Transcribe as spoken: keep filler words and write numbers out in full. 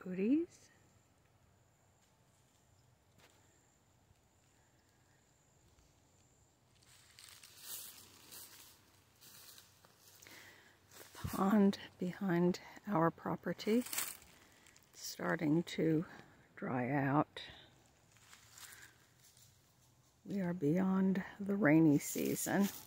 coyotes. The pond behind our property is starting to dry out. We are beyond the rainy season.